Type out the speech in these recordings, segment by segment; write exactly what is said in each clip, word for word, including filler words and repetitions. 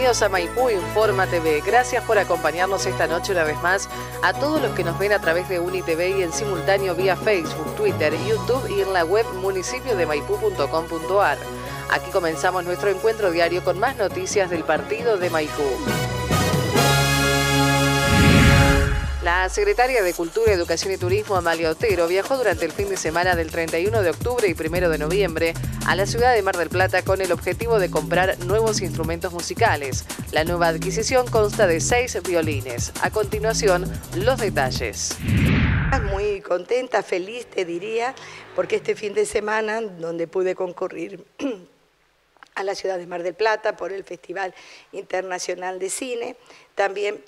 Bienvenidos a Maipú Informa T V. Gracias por acompañarnos esta noche una vez más. A todos los que nos ven a través de UniTV y en simultáneo vía Facebook, Twitter, YouTube y en la web municipio de maipú punto com punto ar. Aquí comenzamos nuestro encuentro diario con más noticias del partido de Maipú. La secretaria de Cultura, Educación y Turismo, Amalia Otero, viajó durante el fin de semana del treinta y uno de octubre y primero de noviembre a la ciudad de Mar del Plata con el objetivo de comprar nuevos instrumentos musicales. La nueva adquisición consta de seis violines. A continuación, los detalles. Muy contenta, feliz te diría, porque este fin de semana, donde pude concurrir a la ciudad de Mar del Plata por el Festival Internacional de Cine, también,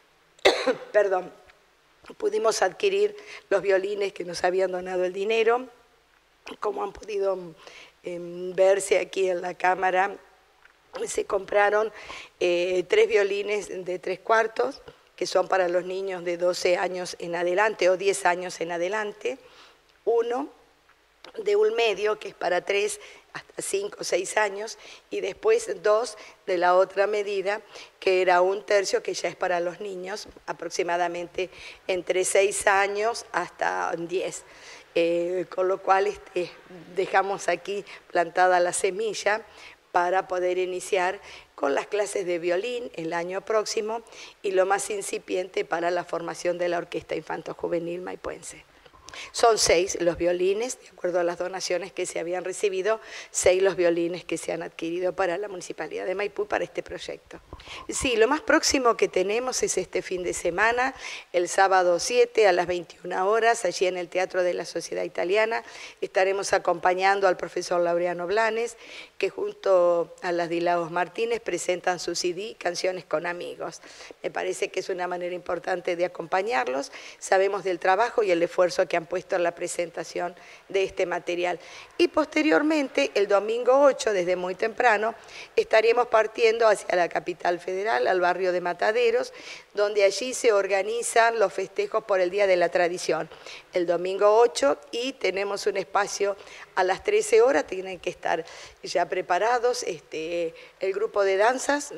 perdón, pudimos adquirir los violines que nos habían donado el dinero. Como han podido eh, verse aquí en la cámara, se compraron eh, tres violines de tres cuartos, que son para los niños de doce años en adelante o diez años en adelante, uno de un medio, que es para tres hasta cinco o seis años, y después dos de la otra medida, que era un tercio, que ya es para los niños, aproximadamente entre seis años hasta diez. Eh, con lo cual este, dejamos aquí plantada la semilla para poder iniciar con las clases de violín el año próximo y lo más incipiente para la formación de la Orquesta Infanto-Juvenil Maipuense. Son seis los violines, de acuerdo a las donaciones que se habían recibido, seis los violines que se han adquirido para la Municipalidad de Maipú para este proyecto. Sí, lo más próximo que tenemos es este fin de semana, el sábado siete a las veintiuna horas, allí en el Teatro de la Sociedad Italiana, estaremos acompañando al profesor Laureano Blanes, que junto a las Dilagos Martínez presentan su C D, Canciones con Amigos. Me parece que es una manera importante de acompañarlos, sabemos del trabajo y el esfuerzo que han puesto en la presentación de este material. Y posteriormente, el domingo ocho, desde muy temprano, estaremos partiendo hacia la capital federal, al barrio de Mataderos, donde allí se organizan los festejos por el Día de la Tradición. El domingo ocho, y tenemos un espacio a las trece horas, tienen que estar ya preparados este, el grupo de danzas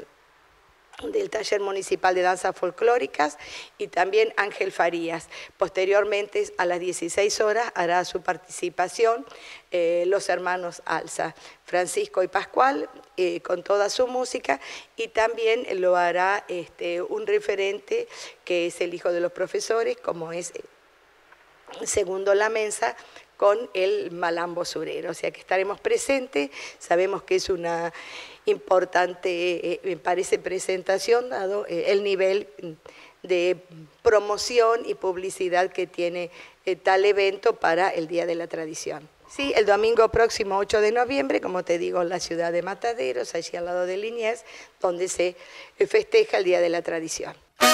del Taller Municipal de Danzas Folclóricas y también Ángel Farías. Posteriormente, a las dieciséis horas, hará su participación eh, los hermanos Alza, Francisco y Pascual, eh, con toda su música, y también lo hará este, un referente que es el hijo de los profesores, como es eh, Segundo Lamensa, con el malambo surero, o sea que estaremos presentes. Sabemos que es una importante, eh, me parece, presentación, dado eh, el nivel de promoción y publicidad que tiene eh, tal evento para el Día de la Tradición. Sí, el domingo próximo ocho de noviembre, como te digo, en la ciudad de Mataderos, allí al lado de Liniers, donde se festeja el Día de la Tradición.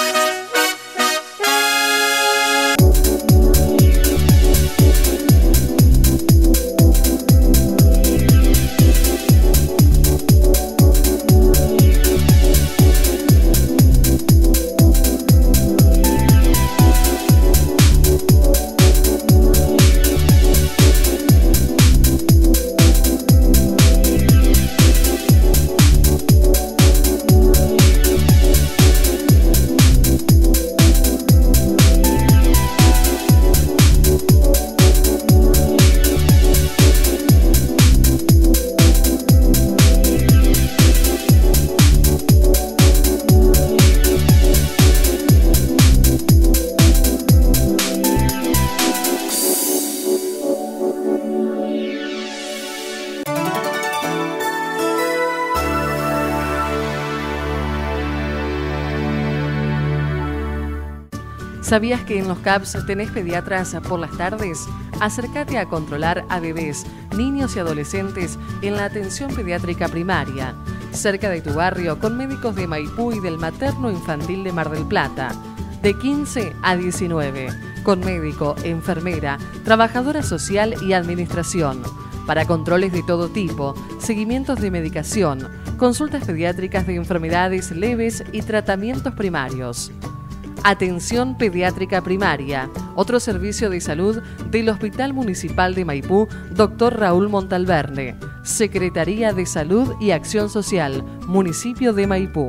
¿Sabías que en los C A P S tenés pediatras por las tardes? Acércate a controlar a bebés, niños y adolescentes en la atención pediátrica primaria, cerca de tu barrio, con médicos de Maipú y del Materno Infantil de Mar del Plata, de quince a diecinueve, con médico, enfermera, trabajadora social y administración, para controles de todo tipo, seguimientos de medicación, consultas pediátricas de enfermedades leves y tratamientos primarios. Atención Pediátrica Primaria, otro servicio de salud del Hospital Municipal de Maipú, doctor Raúl Montalverne, Secretaría de Salud y Acción Social, Municipio de Maipú.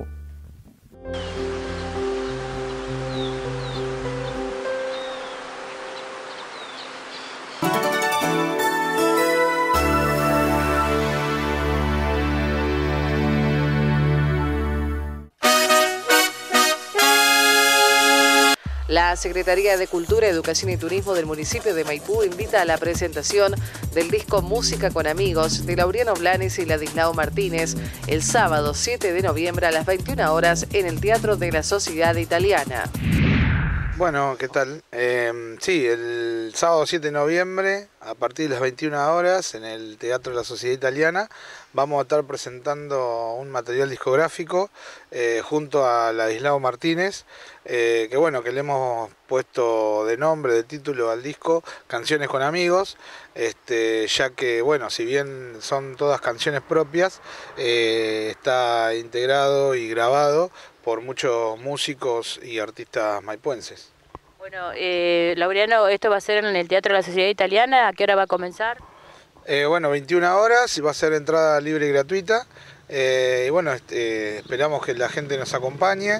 La Secretaría de Cultura, Educación y Turismo del municipio de Maipú invita a la presentación del disco Música con Amigos de Laureano Blanes y Ladislao Martínez el sábado siete de noviembre a las veintiuna horas en el Teatro de la Sociedad Italiana. Bueno, ¿qué tal? Eh, sí, el sábado siete de noviembre, a partir de las veintiuna horas, en el Teatro de la Sociedad Italiana, vamos a estar presentando un material discográfico eh, junto a Ladislao Martínez, eh, que bueno, que le hemos puesto de nombre, de título al disco, Canciones con Amigos, este, ya que, bueno, si bien son todas canciones propias, eh, está integrado y grabado por muchos músicos y artistas maipuenses. Bueno, eh, Laureano, esto va a ser en el Teatro de la Sociedad Italiana. ¿A qué hora va a comenzar? Eh, bueno, veintiuna horas, y va a ser entrada libre y gratuita. Eh, y bueno, este, esperamos que la gente nos acompañe.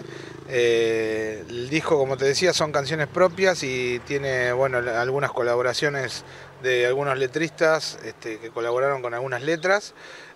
Eh, el disco, como te decía, son canciones propias y tiene, bueno, algunas colaboraciones de algunos letristas este, que colaboraron con algunas letras.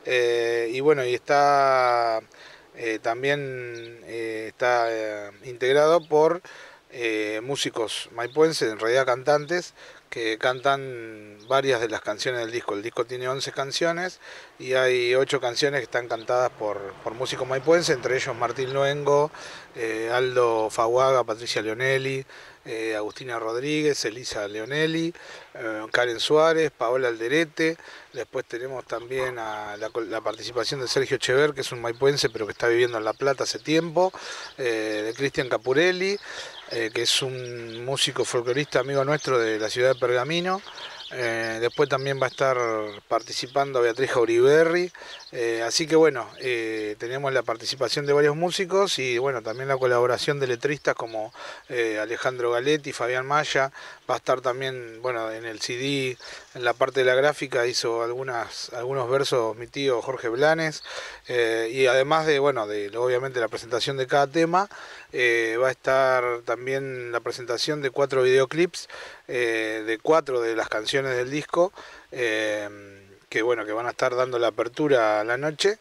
Eh, y bueno, y está... Eh, también eh, está eh, integrado por eh, músicos maipuenses, en realidad cantantes, que cantan varias de las canciones del disco. El disco tiene once canciones y hay ocho canciones que están cantadas por, por músicos maipuenses, entre ellos Martín Luengo, eh, Aldo Faguaga, Patricia Leonelli, eh, Agustina Rodríguez, Elisa Leonelli, eh, Karen Suárez, Paola Alderete. Después tenemos también a la, la participación de Sergio Echever, que es un maipuense pero que está viviendo en La Plata hace tiempo, eh, de Cristian Capurelli, eh, que es un músico folclorista amigo nuestro de la ciudad de Pergamino. Eh, después también va a estar participando Beatriz Jauriberri, eh, así que bueno, eh, tenemos la participación de varios músicos y bueno, también la colaboración de letristas como eh, Alejandro Galetti, Fabián Maya. Va a estar también, bueno, en el C D, en la parte de la gráfica hizo algunas, algunos versos mi tío Jorge Blanes, eh, y además de, bueno, de obviamente la presentación de cada tema, eh, va a estar también la presentación de cuatro videoclips, eh, de cuatro de las canciones del disco, eh, que bueno, que van a estar dando la apertura a la noche.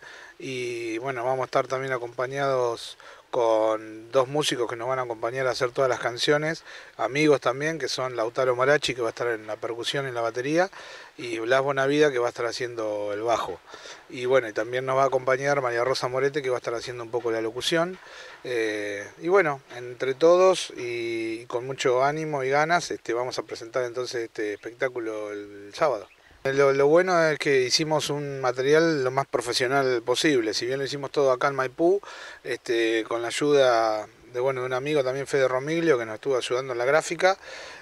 Y bueno, vamos a estar también acompañados con dos músicos que nos van a acompañar a hacer todas las canciones, amigos también, que son Lautaro Marachi, que va a estar en la percusión y en la batería, y Blas Bonavida, que va a estar haciendo el bajo. Y bueno, y también nos va a acompañar María Rosa Morete, que va a estar haciendo un poco la locución. Eh, y bueno, entre todos y, y con mucho ánimo y ganas, este, vamos a presentar entonces este espectáculo el, el sábado. Lo, lo bueno es que hicimos un material lo más profesional posible, si bien lo hicimos todo acá en Maipú, este, con la ayuda de, bueno, de un amigo también, Fede Romiglio, que nos estuvo ayudando en la gráfica.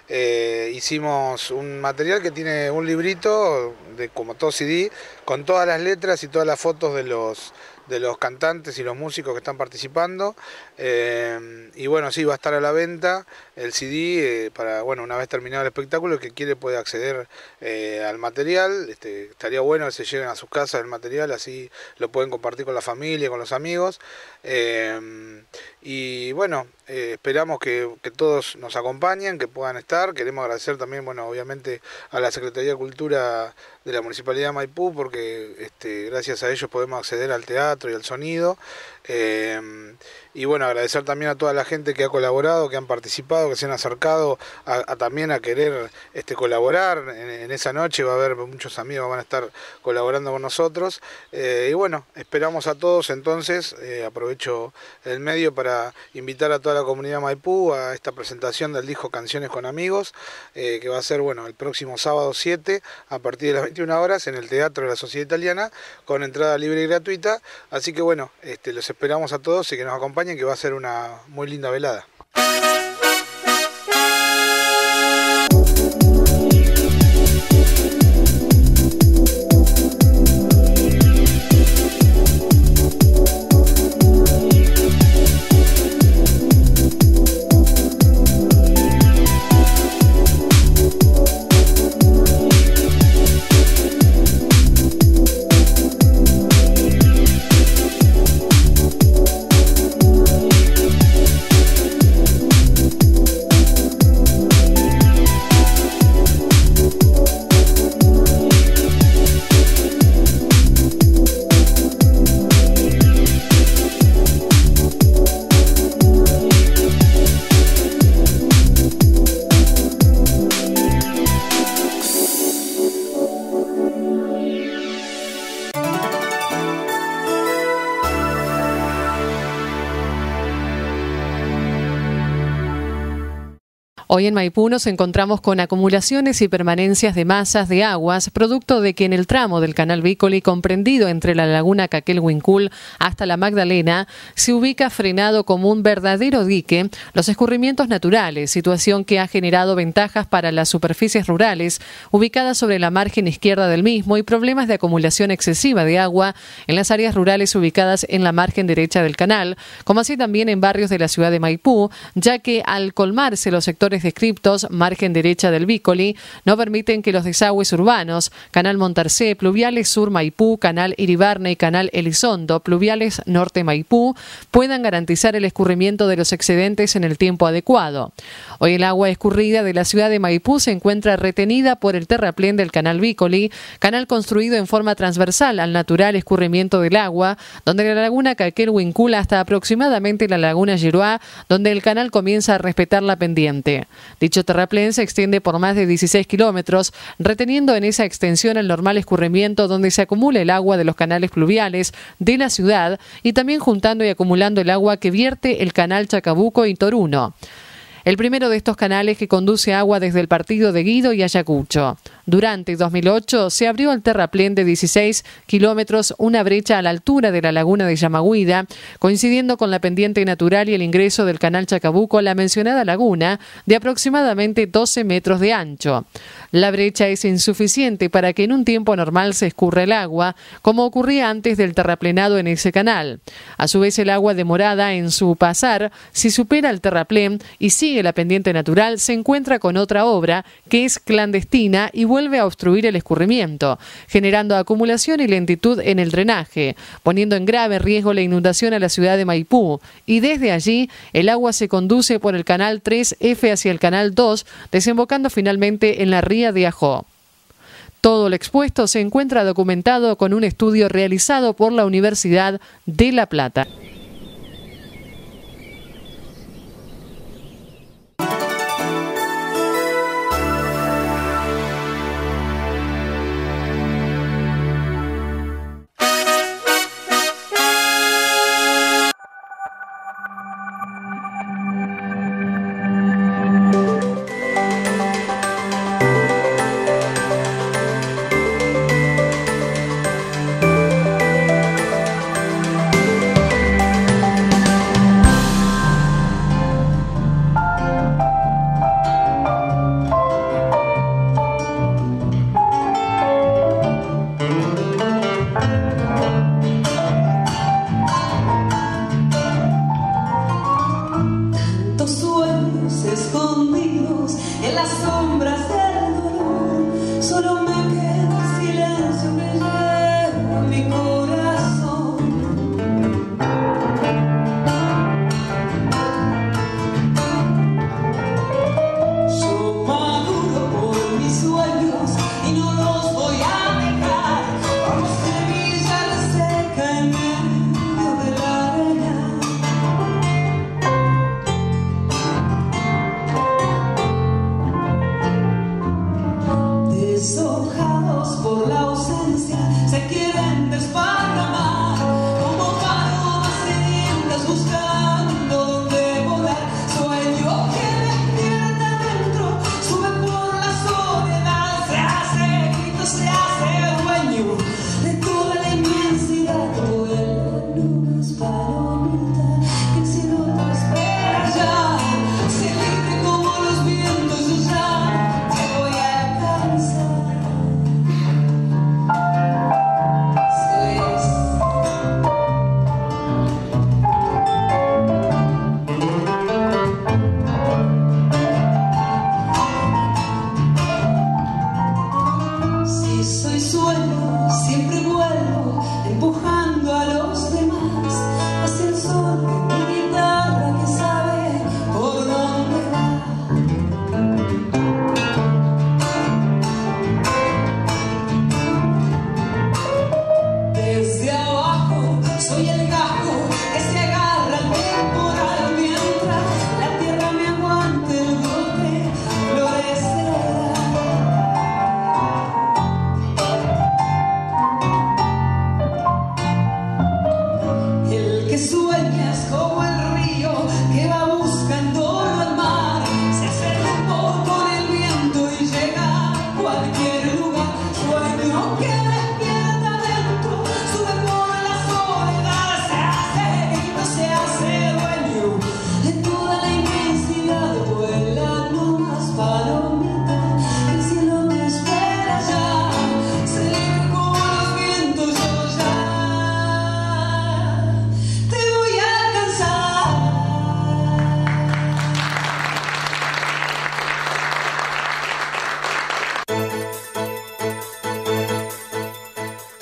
Eh, hicimos un material que tiene un librito, de, como todo C D, con todas las letras y todas las fotos de los, de los cantantes y los músicos que están participando. Eh, y bueno, sí, va a estar a la venta el C D eh, para, bueno, una vez terminado el espectáculo, el que quiere puede acceder eh, al material. Este, estaría bueno que se lleven a sus casas el material, así lo pueden compartir con la familia, con los amigos. Eh, y bueno, eh, esperamos que, que todos nos acompañen, que puedan estar. Queremos agradecer también, bueno, obviamente a la Secretaría de Cultura de la Municipalidad de Maipú, porque este, gracias a ellos podemos acceder al teatro y al sonido. Eh, y bueno, agradecer también a toda la gente que ha colaborado, que han participado, que se han acercado a, a también a querer este, colaborar. En, en esa noche va a haber muchos amigos que van a estar colaborando con nosotros. Eh, y bueno, esperamos a todos entonces. Eh, aprovecho el medio para invitar a toda la comunidad Maipú a esta presentación del disco Canciones con Amigos, eh, que va a ser, bueno, el próximo sábado siete a partir de las veintiuna horas en el Teatro de la Sociedad Italiana, con entrada libre y gratuita. Así que bueno, este, los esperamos a todos y que nos acompañen, que va a ser una muy linda velada. Hoy en Maipú nos encontramos con acumulaciones y permanencias de masas de aguas, producto de que en el tramo del canal Bícoli, comprendido entre la laguna Caquel-Huincul hasta la Magdalena, se ubica frenado como un verdadero dique los escurrimientos naturales, situación que ha generado ventajas para las superficies rurales ubicadas sobre la margen izquierda del mismo y problemas de acumulación excesiva de agua en las áreas rurales ubicadas en la margen derecha del canal, como así también en barrios de la ciudad de Maipú, ya que al colmarse los sectores descriptos, margen derecha del Bícoli, no permiten que los desagües urbanos, Canal Montarcé, Pluviales Sur Maipú, Canal Iribarne y Canal Elizondo, Pluviales Norte Maipú, puedan garantizar el escurrimiento de los excedentes en el tiempo adecuado. Hoy el agua escurrida de la ciudad de Maipú se encuentra retenida por el terraplén del canal Bícoli, canal construido en forma transversal al natural escurrimiento del agua, donde la laguna Caquel vincula hasta aproximadamente la laguna Yeruá, donde el canal comienza a respetar la pendiente. Dicho terraplén se extiende por más de dieciséis kilómetros, reteniendo en esa extensión el normal escurrimiento donde se acumula el agua de los canales pluviales de la ciudad y también juntando y acumulando el agua que vierte el canal Chacabuco y Toruno. El primero de estos canales que conduce agua desde el partido de Guido y Ayacucho. Durante dos mil ocho se abrió el terraplén de dieciséis kilómetros, una brecha a la altura de la laguna de Yamaguida, coincidiendo con la pendiente natural y el ingreso del canal Chacabuco a la mencionada laguna de aproximadamente doce metros de ancho. La brecha es insuficiente para que en un tiempo normal se escurra el agua, como ocurría antes del terraplenado en ese canal. A su vez, el agua demorada en su pasar, si supera el terraplén y sigue la pendiente natural, se encuentra con otra obra que es clandestina y vuelve a obstruir el escurrimiento, generando acumulación y lentitud en el drenaje, poniendo en grave riesgo la inundación a la ciudad de Maipú. Y desde allí, el agua se conduce por el canal tres F hacia el canal dos, desembocando finalmente en la ría de Ajó. Todo lo expuesto se encuentra documentado con un estudio realizado por la Universidad de La Plata.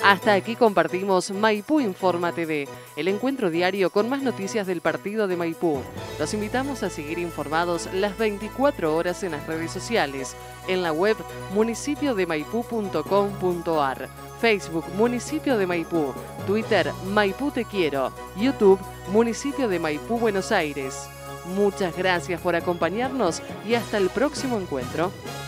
Hasta aquí compartimos Maipú Informa T V, el encuentro diario con más noticias del partido de Maipú. Los invitamos a seguir informados las veinticuatro horas en las redes sociales, en la web municipio de maipú punto com punto ar, Facebook Municipio de Maipú, Twitter Maipú Te Quiero, YouTube Municipio de Maipú Buenos Aires. Muchas gracias por acompañarnos y hasta el próximo encuentro.